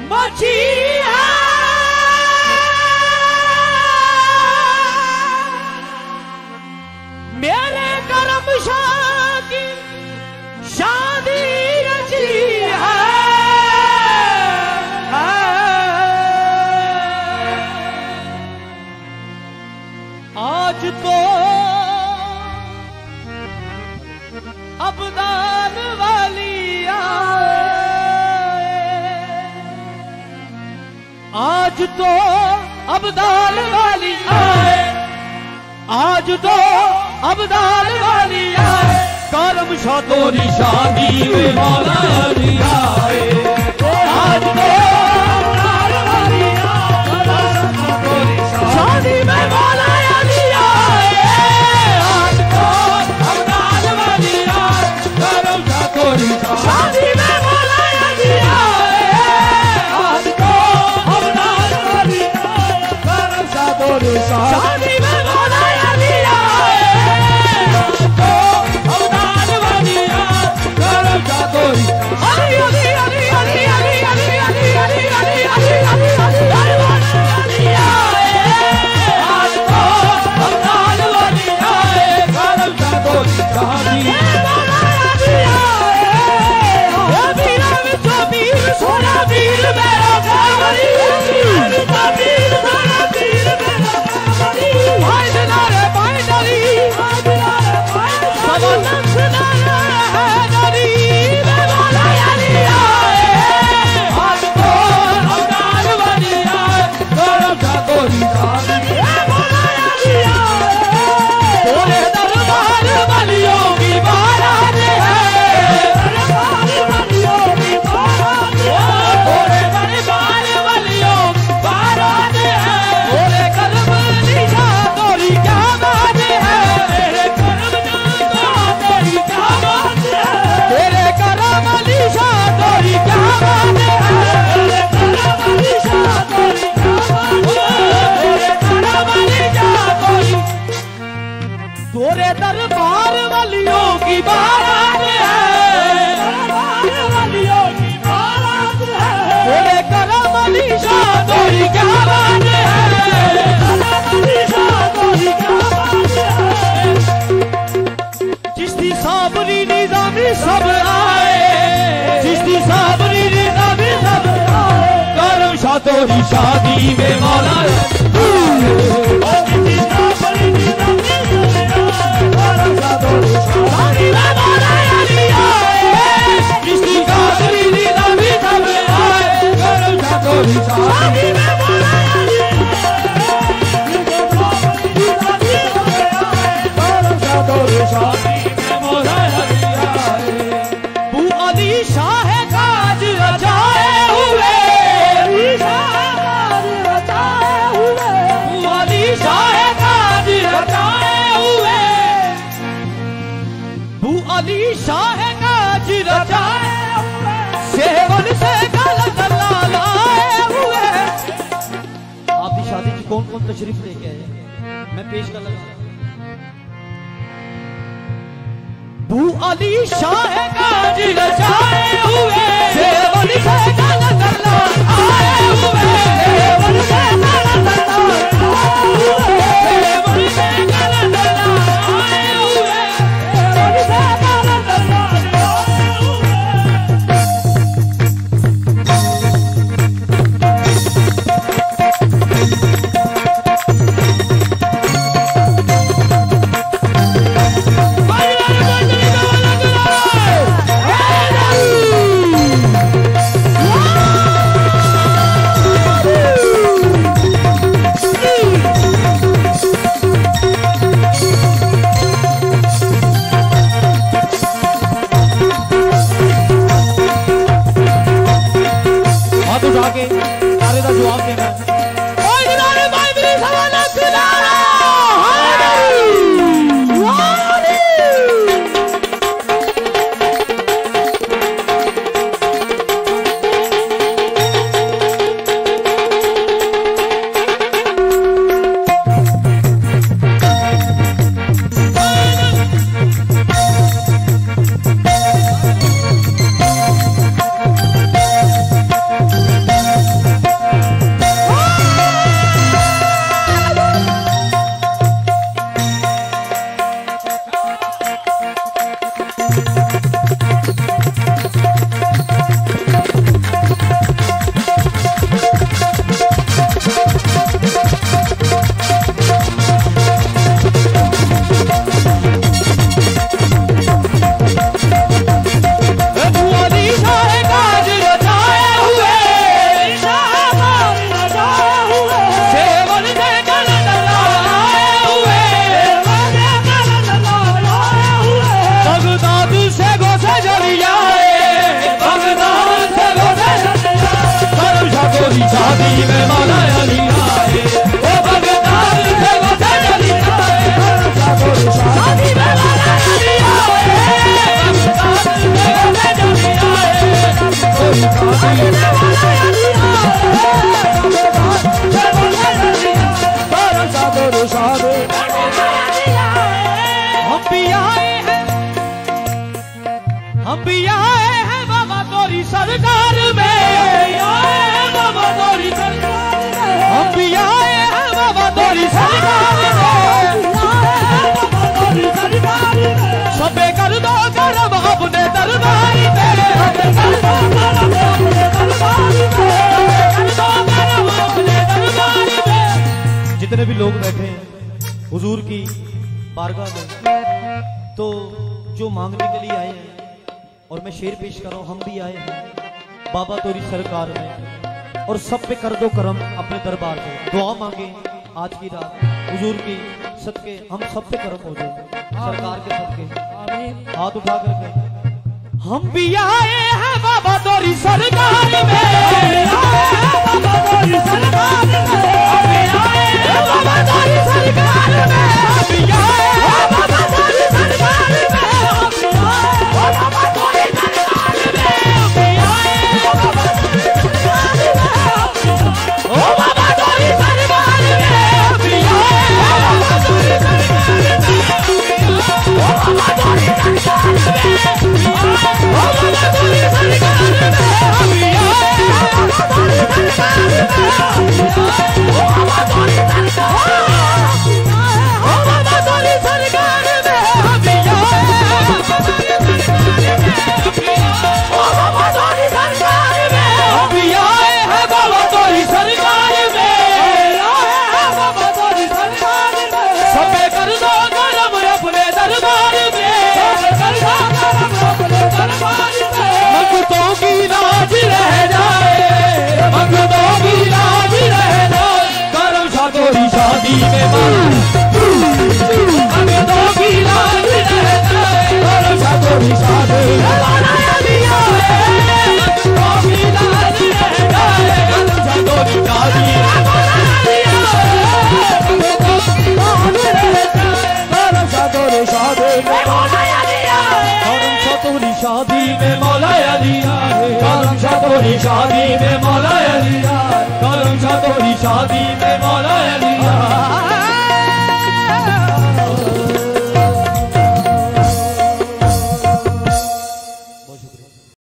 मची है मेरे करम शाह की शादी रची है। आज तो अबदान वाली आए, आज तो अबदान वाली आए, आज तो अबदान वाली आए, करम शाह तोरी शादी में मौला अली आए। आज तो अबदान वाली आए, शादी में मौला अली आए। आज तो अबदान वाली आए, करम शाह तोरी शादी में मौला अली आए। आज तो अबदान वाली आए, करम शाह तोरी शादी में मौला अली आए। अली अली अली अली अली अली अली अली अली अली अली अली आए। आज तो अबदान वाली आए, करम शाह तोरी शादी में मौला अली आए। वीरा विचो वीर सोना वीर मेरा कावली, विचो वीर सोना वीर मेरा कावली। भाई दिलारे भाई डली, भाई दिलारे भाई सब नंसनारे है डली में मौला अली आए। आज तो अबदान वाली आए, करम शाह तोरी शादी में मौला अली आए। तोरे दरबार वालियों की बारात है, दरबार वालियों की बारात है, तोरे दरबार वालियों की बारात है। तोरे करम निशा तोरी क्या बात है, तेरे करम निशा तोरी क्या बात है, तेरे करम निशा तोरी क्या बात है, तेरे करम निशा तोरी क्या बात है, तेरे करम निशा तोरी। तोरे दरबार वालियों की बारात है, दरबार वालियों की बारात है, तेरे करम निशा तोरी क्या बात है, करम निशा तोरी क्या बात है। चिश्ती साबरी निजामी सब आए, चिश्ती साबरी निजामी सब आए, करम शाह तोरी शादी में मौला शादी में मौला अली आए। चिश्ती साबरी निजामी सब आए, करम शाह तोरी शादी में मौला अली आए। शादी में मौला अली आए। बू अली शाह काज रचाए हुए, बू अली शाह काज रचाए हुए, बू अली शाह काज रचाए हुए, सेवन से गल गला लाए हुए। आपकी शादी की कौन कौन तशरीफ लेके आए, मैं पेश कर लगा। बू अली शाह काज रचाए हुए, सेवन से गल गला आए हुए, सेवन से गल गला आए हुए, सेवन से गल गला आए हुए, सेवन से गल गला आए शादी में मौला अली आए, ओ बगदाद से वफा अली आए, शादी में मौला अली आए, बगदाद से वफा अली आए, शादी में मौला अली आए, हम भी आए हैं बाबा तोरी सरकार में, बाबा तोरी सरकार में, हम भी आए हैं बाबा तोरी सरकार में, सबे कर दो करम अपने दरबार में, जितने भी लोग बैठे हैं हुजूर की बारगाह में, तो जो मांगने के लिए आए हैं और मैं शेर पेश कर रहा हूं, हम भी आए हैं बाबा तोरी सरकार में, और सब पे कर दो करम अपने दरबार में, दुआ मांगे आज की रात हुजूर की सदके, हम सब पे करम हो जाए सरकार के सदके, हाथ उठा करके हम भी आए हैं बाबा तोरी सरकार में, बाबा तोरी सरकार में, हम भी आए हैं बाबा तोरी सरकार में, हम भी आए हैं बाबा तोरी सरकार में, हम भी आए हैं बाबा तोरी सरकार में, हम भी आए हैं बाबा तोरी सरकार में, ओ बाबा तोरी सरकार में, हम भी आए हैं बाबा तोरी सरकार में, ओ बाबा तोरी सरकार में, ओ बाबा तोरी सरकार में, हम भी आए हैं बाबा तोरी सरकार में, ओ बाबा तोरी सरकार में, ओ बाबा तोरी सरकार में, हम भी आए हैं बाबा तोरी सरकार में, हम भी आए हैं बाबा तोरी सरकार में, बाबा तोरी सरकार में, सबे कर दो करम अपने दरबार में, मंगतों की लाज रह जाए, मंगतों की लाज रह जाए, करम शाह तोरी शादी में मंगतों की लाज रह जाए, करम शाह तोरी शादी में मौला अली आए, मंगतों की लाज रह जाए, करम शाह तोरी शादी में मौला अली आए, मंगतों की लाज रह जाए, करम शाह तोरी शादी में मौला अली आए, करम शाह तोरी शादी में मौला अली आए, करम शाह तोरी शादी में मौला अली आए, करम शाह तोरी शादी में